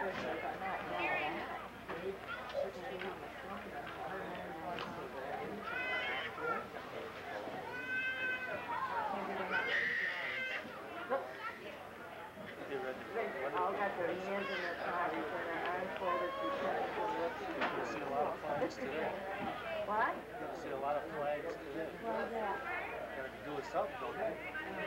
All got their hands in their pockets and their eyes folded because of what's You see a lot of flags today. What? You see a lot of flags today. What is that? Got to do with something, don't they?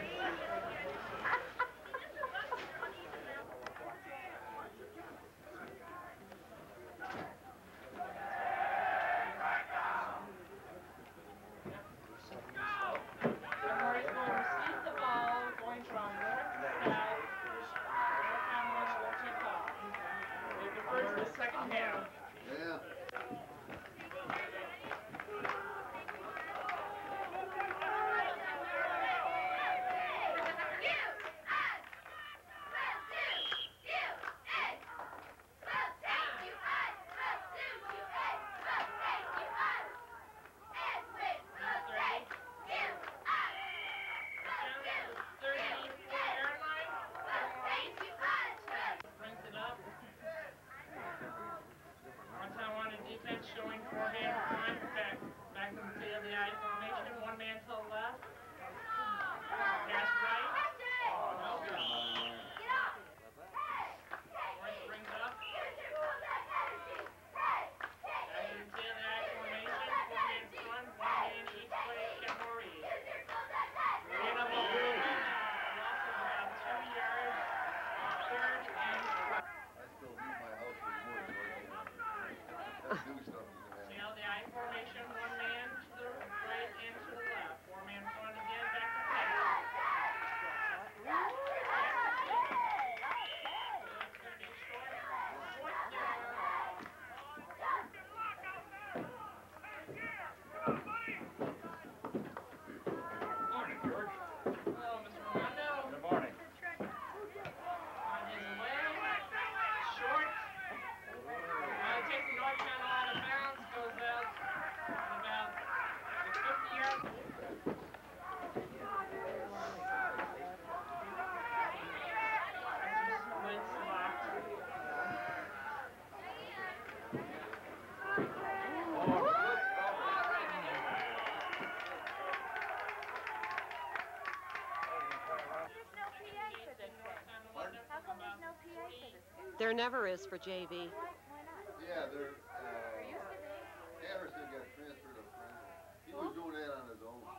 There never is for JV. Yeah, there used to be. Anderson got transferred to Fronczak. He was doing that on his own.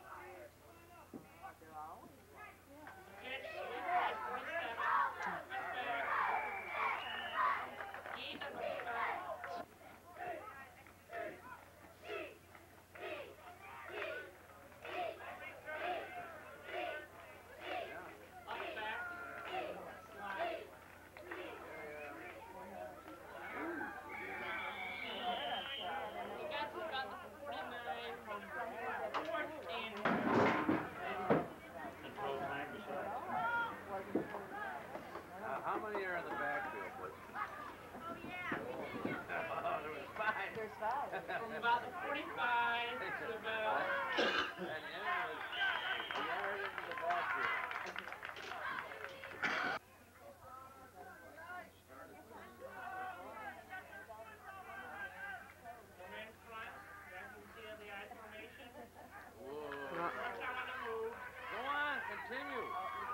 How many are in the backfield, boys? There's five. There's five. From about the 45 to about... And then we are into the backfield. Go on, continue.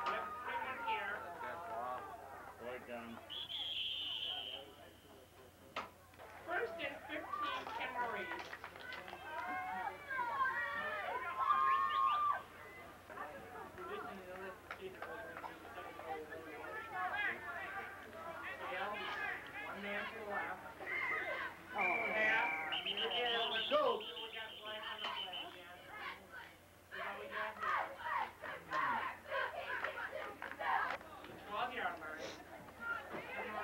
First and 15, Kenmore East. One man to the left. Oh, half. Go. We got life on the play again. See what we got here. 12-yard line.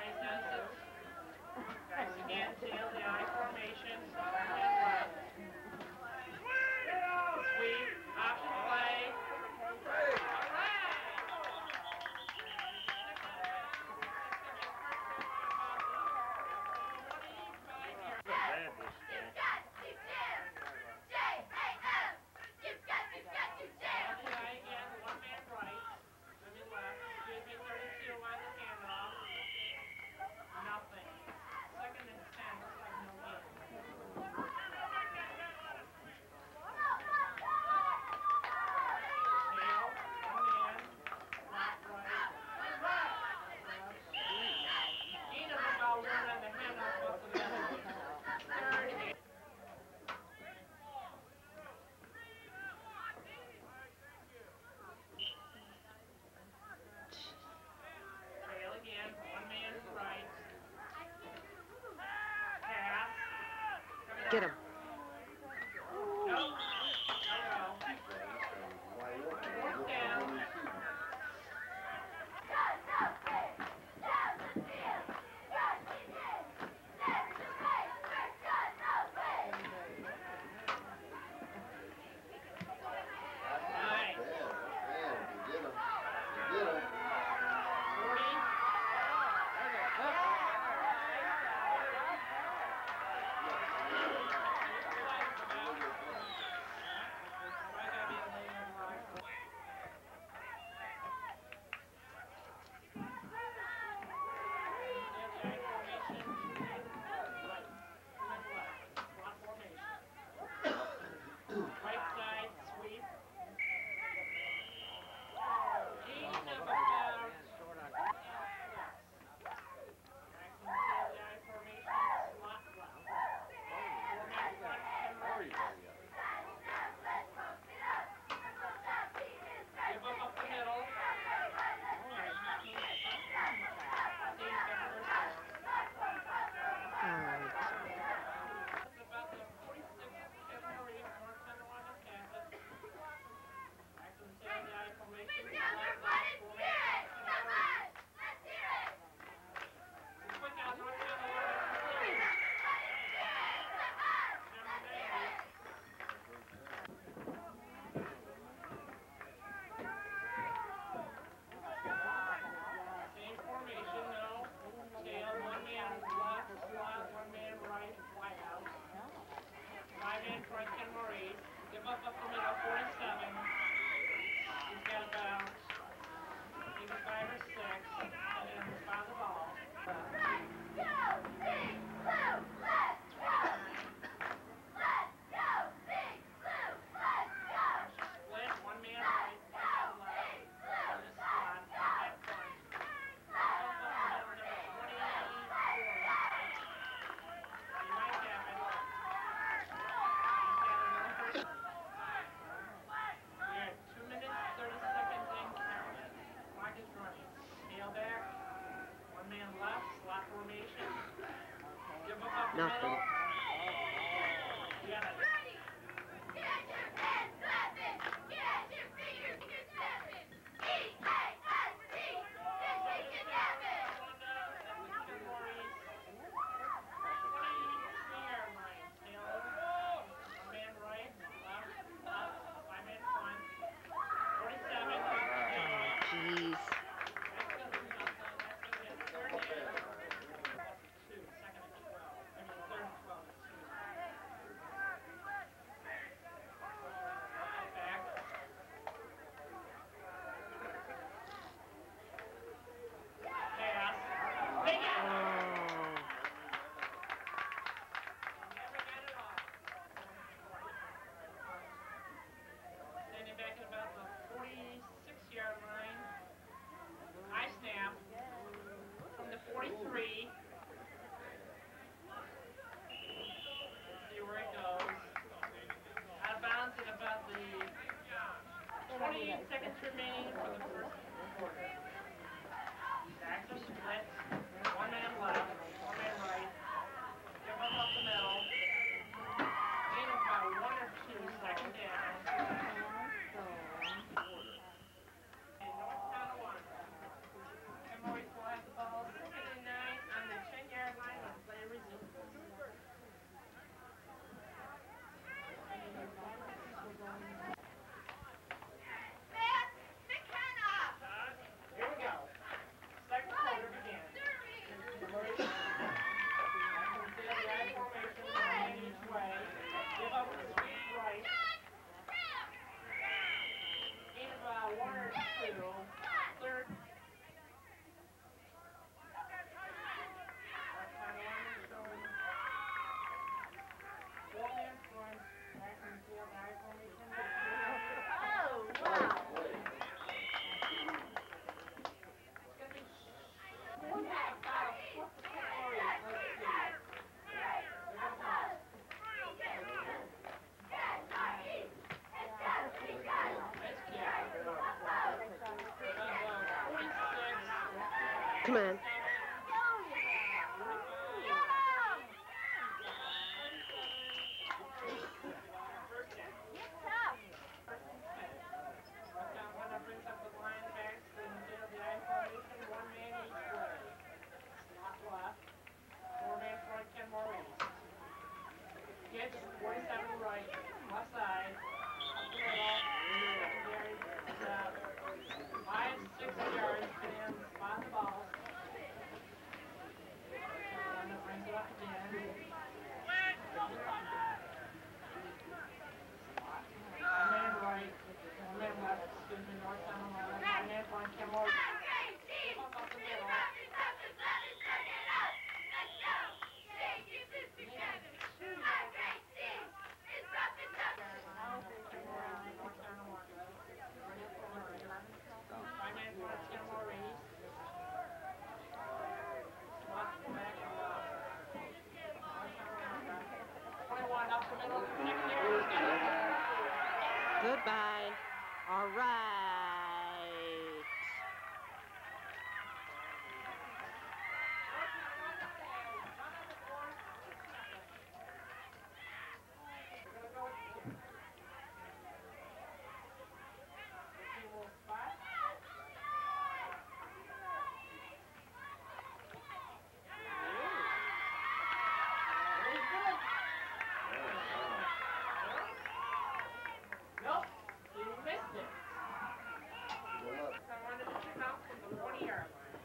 Get him. Nope. Fourth down. Kenmore East. Give up the middle, 47. He's got about maybe 5 or 6, and then respond the ball. Split, one man right, one man left. Just slot, one man front. He might have it. We're at 2 minutes, 30 seconds in counting. Clock is running. Tailback, one man left, slot formation. Give up the middle. Got it. Jeez. Standing back at about the 46-yard line. High snap from the 43. Let's see where it goes. Out of bounds at about the 20 seconds remaining for the first quarter. Backs are split. One man left, one man right. Give up the middle. Gain of about 1 or 2, second down. North Tonawanda. Kenmore East will have the ball 2 and 9 on the 10-yard line when play resumes. Here we go. Second quarter begins. Kenmore East. Consider the I formation, one man each way. Give up the sweep right. Gain about 1 or 2. Third. North Tonawanda showing 4-man front. Back in the field, I formation. It's gonna be about a foot to Kenmore East. Let's see. Come on. Goodbye. All right. Nope, you missed it. I wanted to count from the 40-yard line.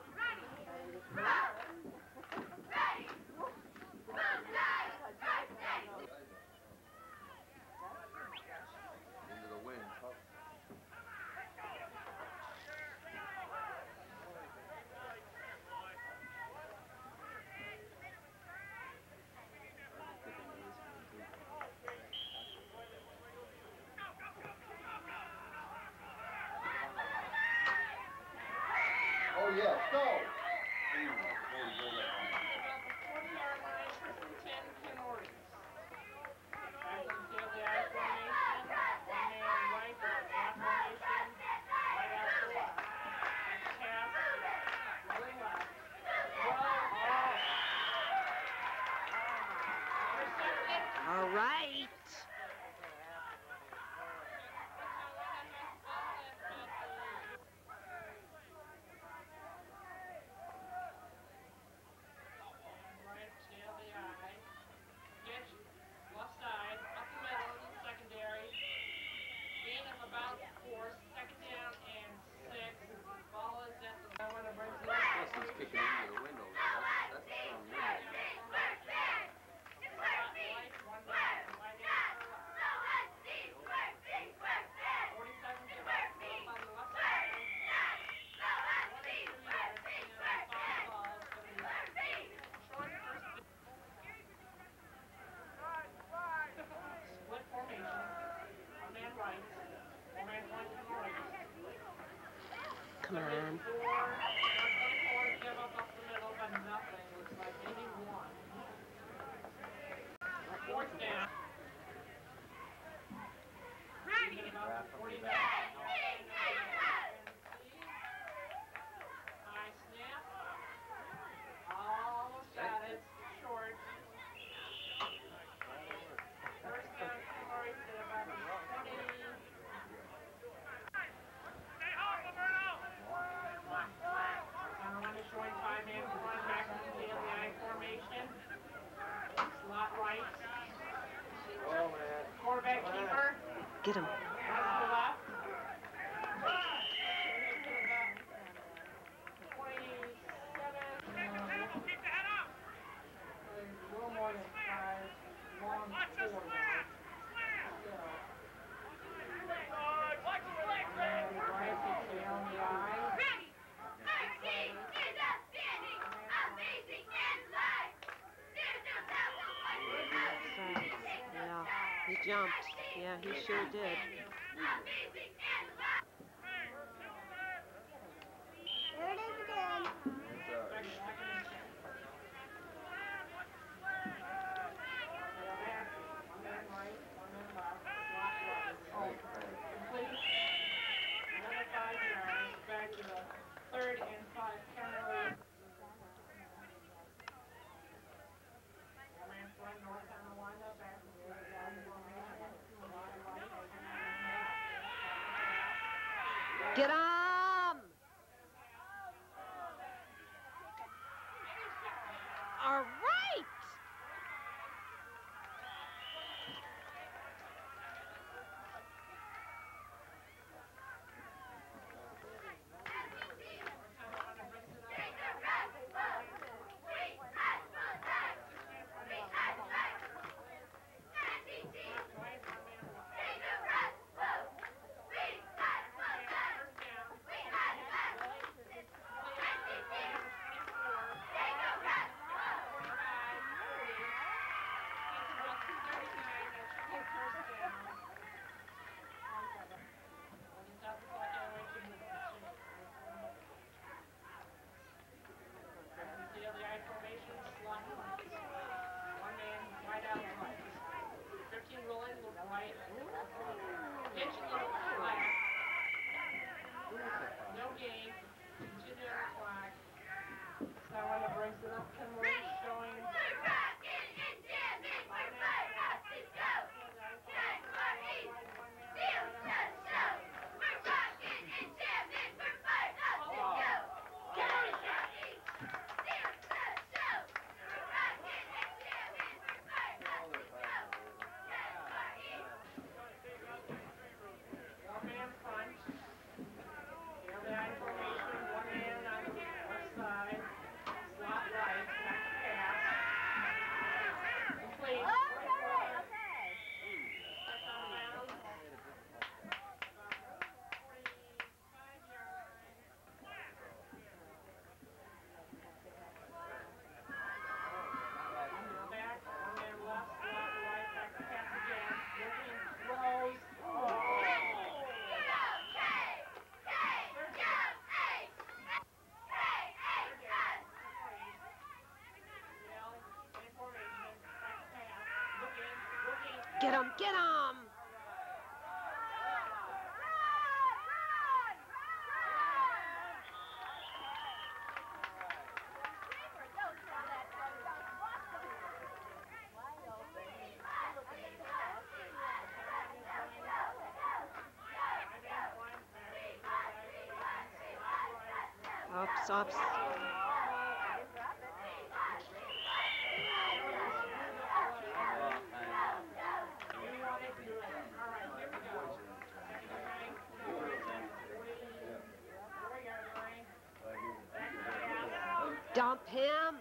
Into the wind, tough. Oh yeah, go! About the 40-yard line, Kristen 10, Kenmore East. Back in field, the I formation. One man right, the slot formation. Right out to left. Pass, really left. Intercepted. All right. Right tail the eye. Pitch, left side, up the middle, secondary. Gain of about 4, second down and 6. Ball is at the I want to bring Plus he's kicking into the window. That's a strong window. right, 1 down, right answer left. 47 to left, middle on the left side. 1 and 2 yards and 5 balls for the short first. Split formation. One man right, one man right to the right. Come on. 4, 24 give up the middle, but nothing. Looks like maybe 1. 4th down. Even about 40 yards. High snap. Almost got it. Short. First down, Corey to about 20. Tonawanda showing 5-man front, back to the field, the I formation. Slot right. Oh, man. Quarterback keeper. Get him. Pass to the left. 27. A little more than 5. Long 4 now. Still. Right to tail in the eye. Yeah, he jumped. Yeah, he sure did. Another 5 yards. Back to the 3rd and 5 penalty. Man front, North Tonawanda, back to the I formation. Get him! All right! Attention the whole flag. No game. Continue on the flag. Tonawanda brings it up. Kenmore East showing. Get him, get him! Ups, ups. Dump him.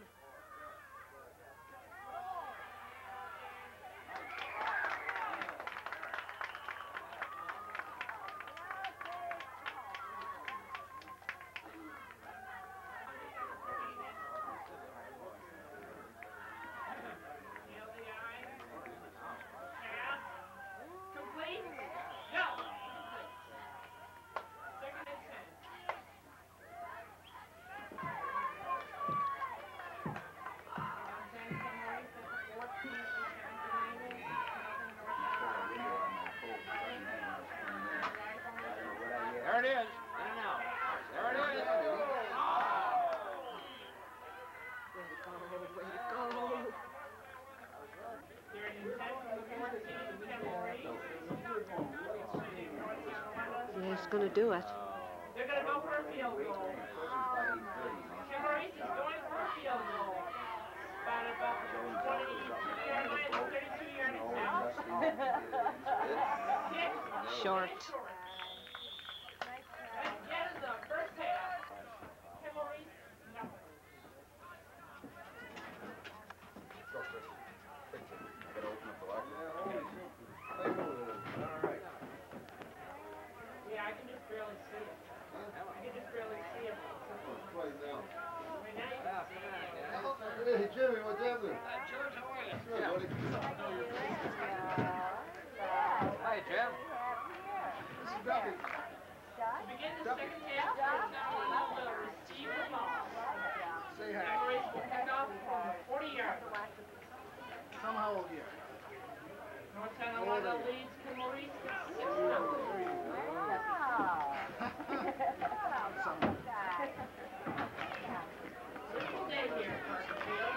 There it is. In and out. There it is. Way to go, way to go. They're in 10 from the 14, Kenmore East. Yeah, he's going to do it. They're going to go for a field goal. Kenmore East is going for a field goal. About 22 yards, 32 yards now. Kick. Short. That is the first half. Kenmore East, nothing. Yeah, I can just barely see it. I can just barely see it. Right now. Right now you can see it. Hey, Jimmy, what's happening? George, how are you? Good, buddy. Hi, Jim. This is Duffy. To begin the second half, there's now a receive the ball. Say Kenmore East will pick up from 40 yards. Somehow over here. North Tonawanda leads Kenmore East 6-0. Simple day here at Parkerfield.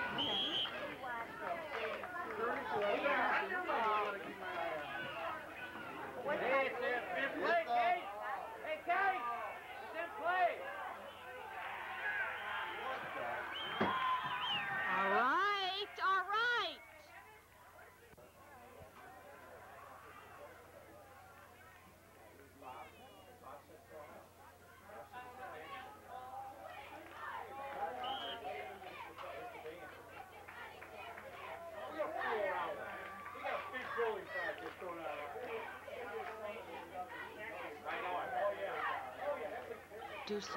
We are underway. Hey, it's in play, Kate. Hey, Kate. It's in play. All right, all right. Do so.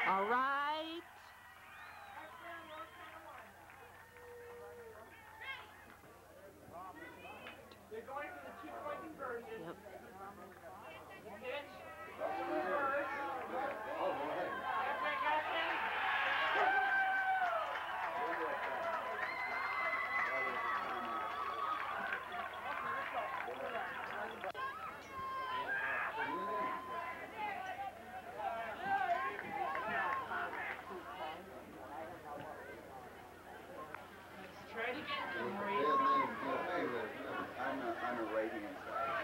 All right. They're going for the two-point conversion. Yep. The pitch. Reverse. Everybody got that? Let's try it again. I'm a right-hand side.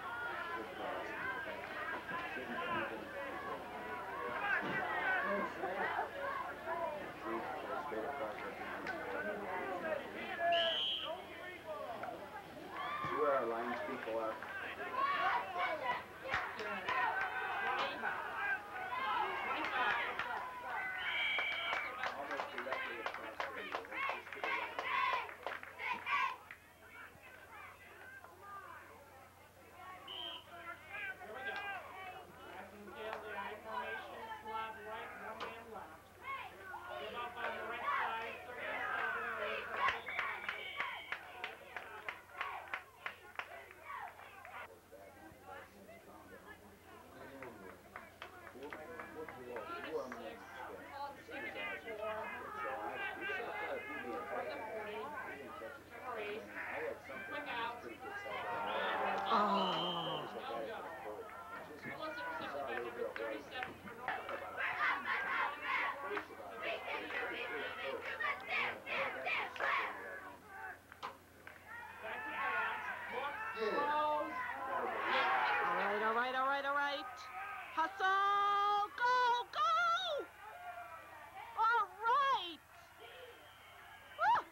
See where our lines people are? Almost directly across the field. Just to the right. Here we go. Castiglione, the I formation, slot right, one man left. Give up on the right side, 37. Oh. All right. Hustle! Go! All right! Woo!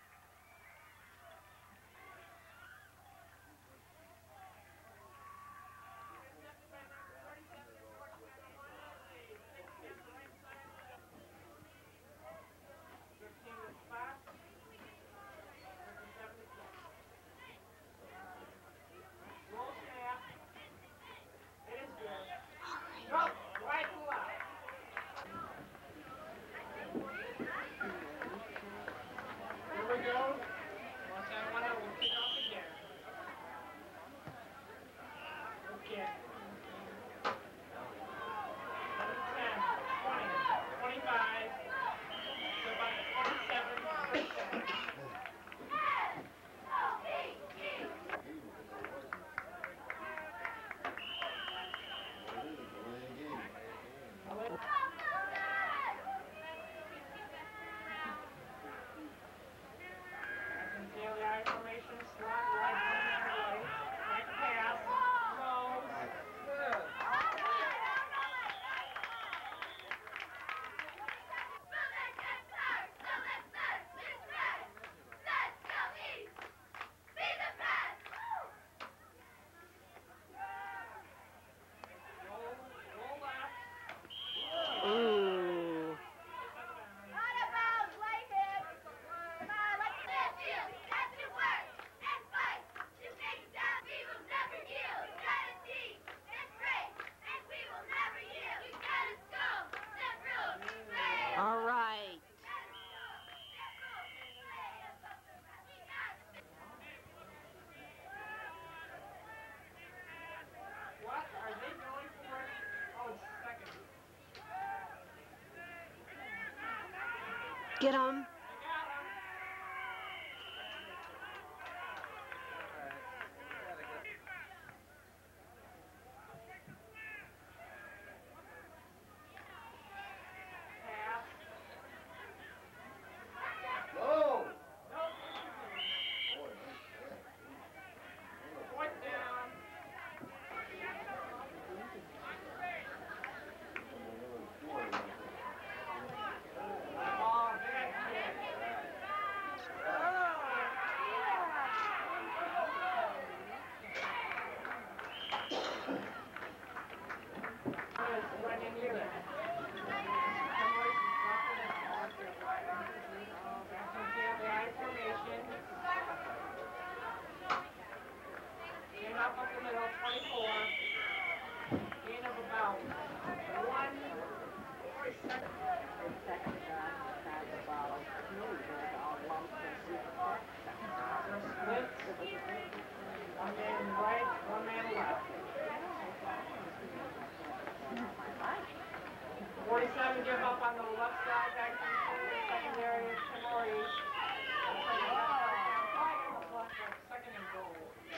All right. What are they going for? Oh, it's second. Get him. One man right, one man left. 47 give up on the left side, back to the secondary, Kenmore East. Second and goal.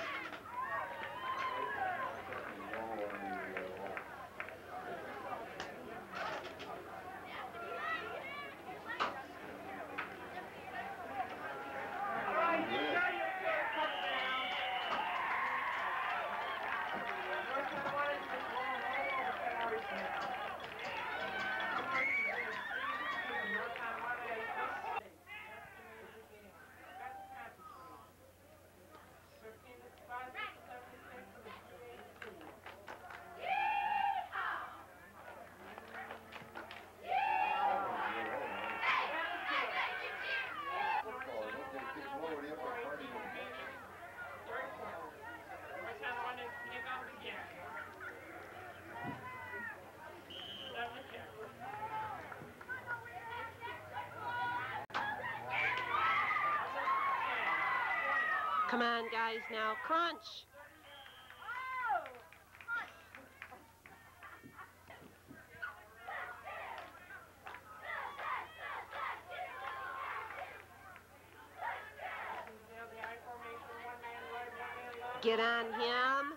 Come on, guys, now crunch. Get on him.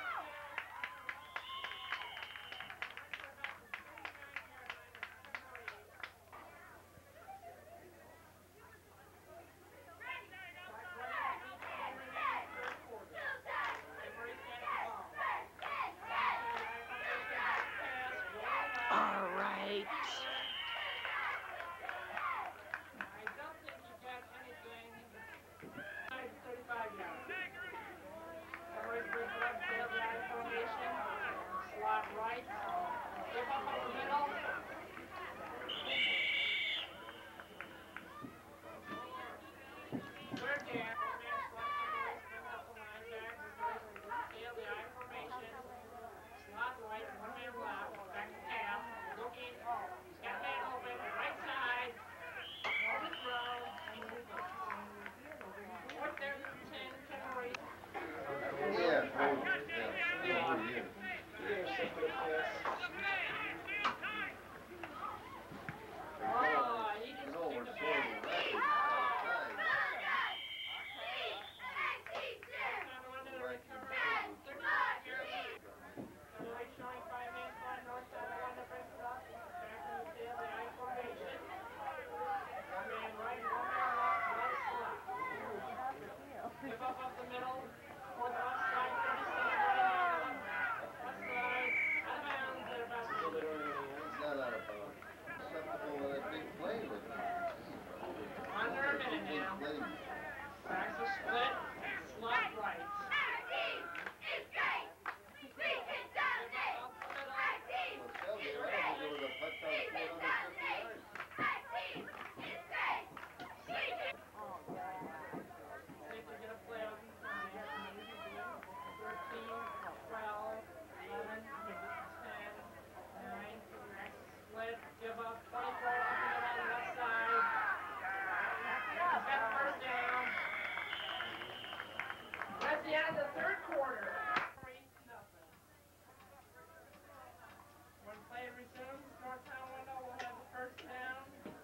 North Tonawanda will have the first down.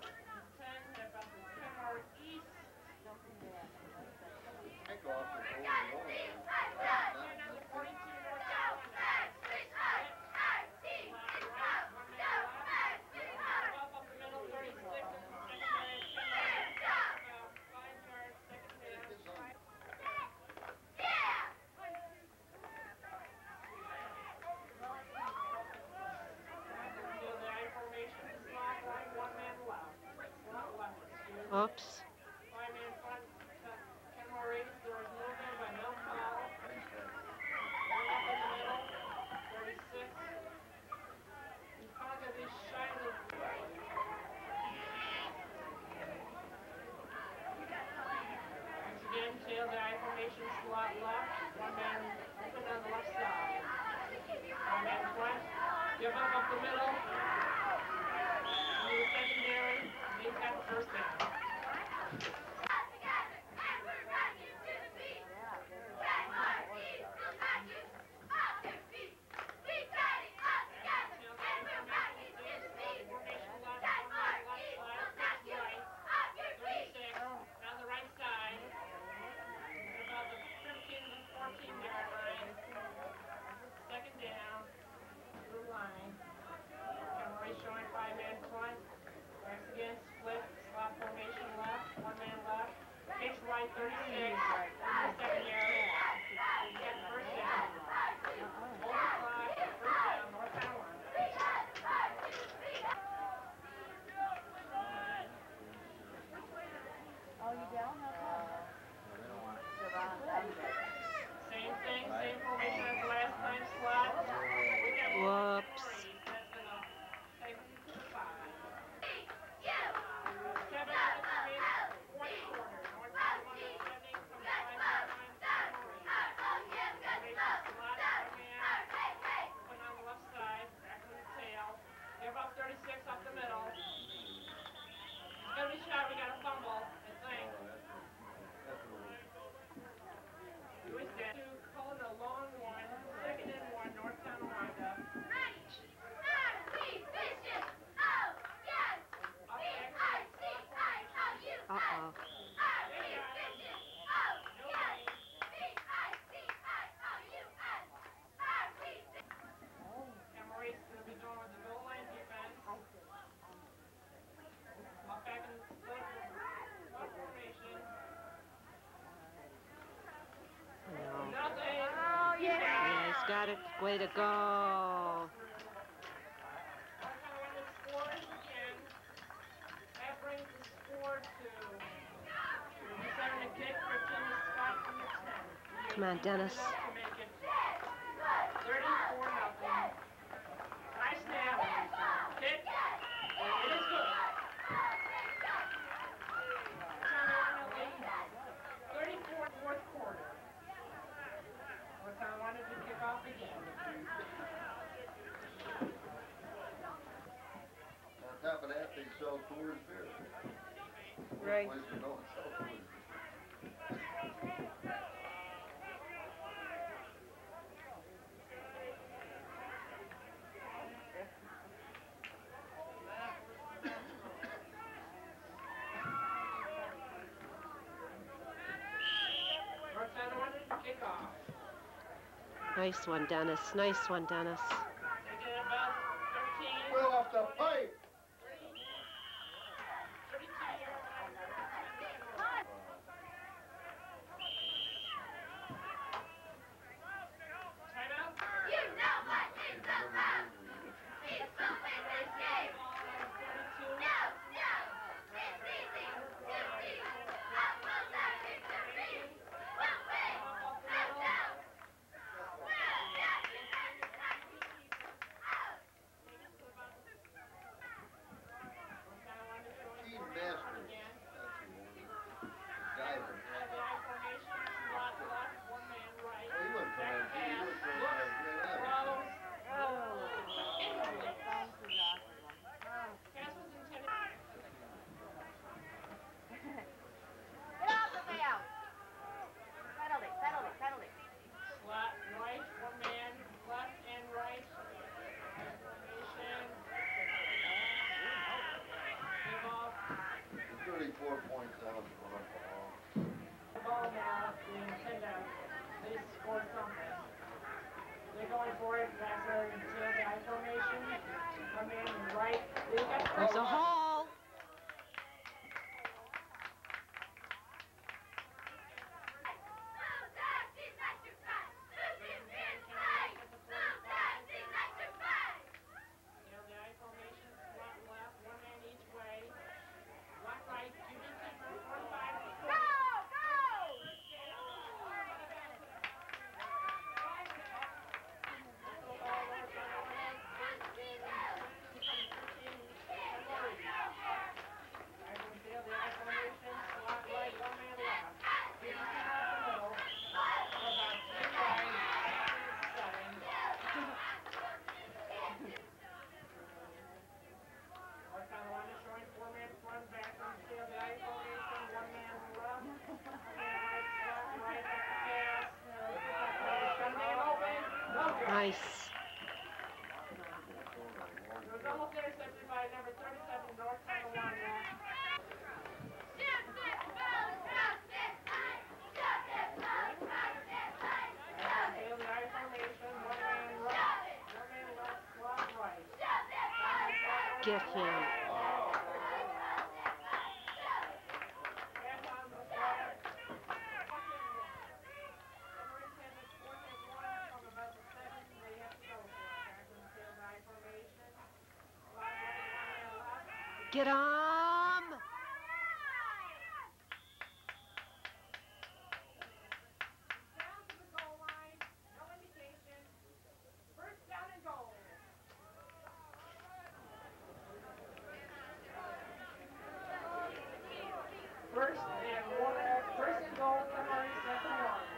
10 about the Kenmore East. Number 42 North Tonawanda. Up the middle, 36 and the second man. 5 yards, second down. Oops. 5-man front, Kenmore East, there was movement by no foul. One up in the middle, 36. He's probably going to be shy of the... Once again, tail the I formation slot left. One man open on the left side. 5-man front, give up the middle. He's got the first down. North Tonawanda. Got it. Way to go. That brings the score to 7 to kick, 15 to spot from the 10. Come on, Dennis. 34-0. High snap. Kick. It is good. 34 fourth quarter. North Tonawanda to kick off again. On top of that, they sell Coors beer. Right. Place to go and sell Coors. North Tonawanda to kick off. Nice one, Dennis. Nice one, Dennis. They get about 13. Well off the pipe. 32 yards. Timeout. Team Masters. Guys are. He wouldn't come in. He would come in. Slot right, one man, left and right. Formation. Give off. 34 points out for the ball. Ball now, being pinned out. They scored something. They're going for it. That's their tail guy formation. One man right. They got There's a hole. Nice. It was almost intercepted by number 37, North Tonawanda. Daily I formation, one man left, squad right. Get him. Get him! Down to the goal line, no indication. First down and goal. First and goal, Kenmore East, second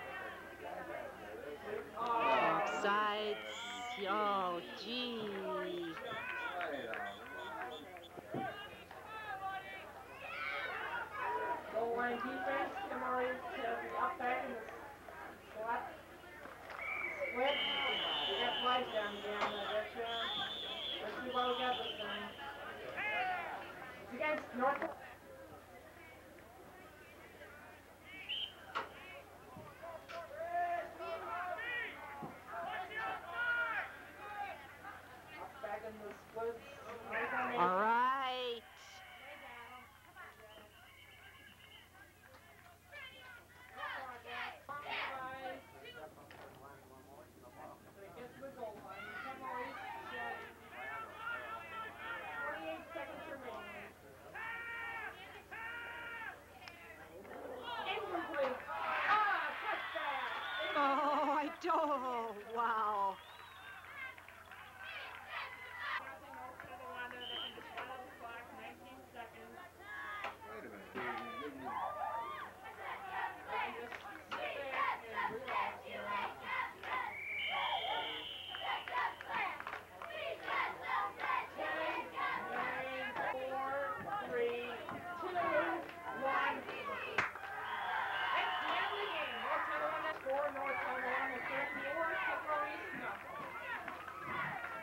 one. Offsides. Oh, gee. Goal line defense, Kenmore East has the up back in the slot. Split. We got flags down again, I bet you. Let's see what we got this time. It's against North. Up back in the splits. All right. Oh, I don't. Wow. Wait a minute. He's giving me-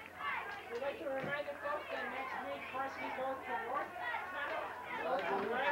We'd like to remind the folks that next week, varsity goes to North Tonawanda